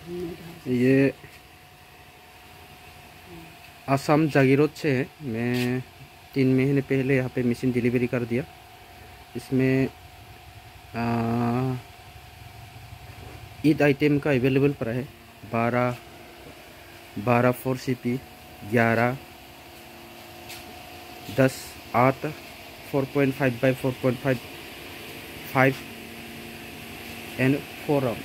ये आसाम जागीरोड से है। मैं 3 महीने पहले यहाँ पे मशीन डिलीवरी कर दिया। इसमें 8 आइटम का अवेलेबल पड़ा है। 12 4CP, 11, 10, 8, 4.5 by 4.5, 5 एंड 4 राउंड।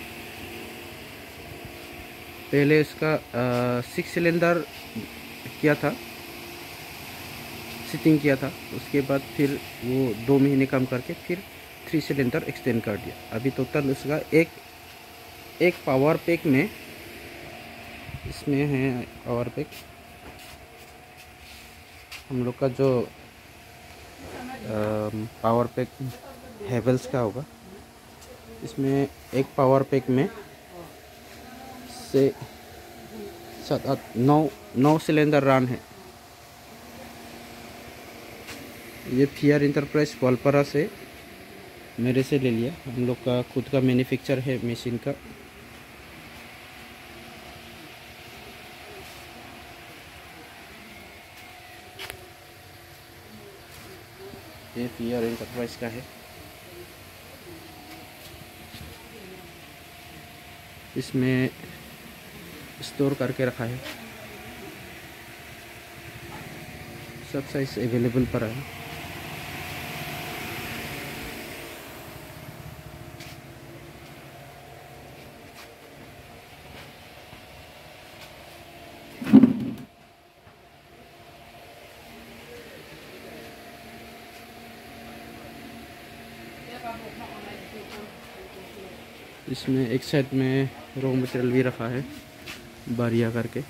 पहले इसका 6 सिलेंडर किया था, सिटिंग किया था। उसके बाद फिर वो 2 महीने काम करके फिर 3 सिलेंडर एक्सटेंड कर दिया। अभी टोटल उसका एक पावर पैक में, इसमें है पावर पैक हम लोग का जो पावर पैक हेवल्स का होगा। इसमें एक पावर पैक में से 7, 8, 9 सिलेंडर रन है। ये PR इंटरप्राइज गोलपारा से मेरे से ले लिया। हम लोग का खुद का मैन्युफैक्चर है मशीन का। ये PR इंटरप्राइज का है। इसमें स्टोर करके रखा है। सब साइज अवेलेबल पर है। इसमें एक साइड में रॉ मटेरियल भी रखा है बारिया करके।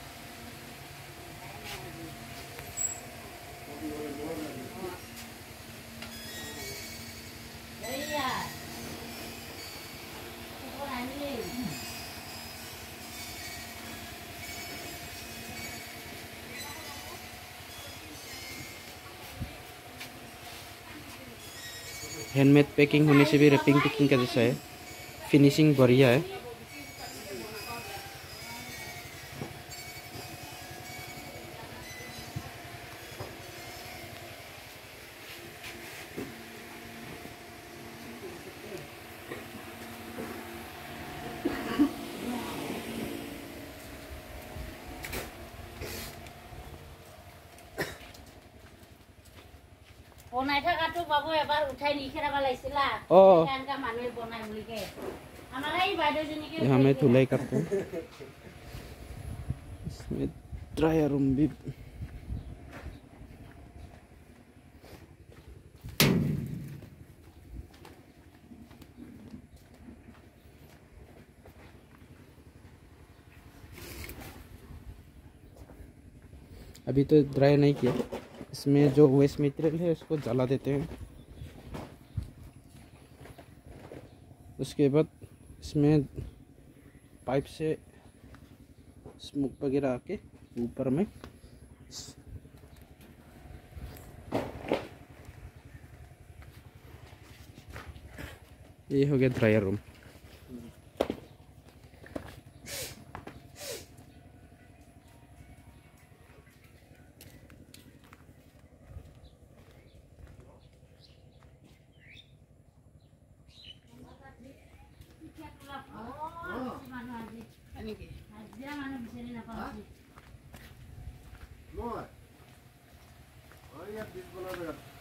हैंडमेड पैकिंग होने से भी रैपिंग पैकिंग का जैसा है। फिनिशिंग बढ़िया है। বনাই থাকাটো বাবু এবাৰ উঠাই নি খেৰাব লাগিছিলা এনকা মানুহে বনাই বুলিকে আমাৰ এই বাইদেউজনীকে यहाँ में धुलाई करते हैं। इसमें ड्रायर रूम भी अभी तो ड्राई नहीं किया। इसमें जो वेस्ट मटेरियल है उसको जला देते हैं। उसके बाद इसमें पाइप से स्मोक वगैरह आके ऊपर में ये हो गया dryer room. Lord, oh yeah, this one.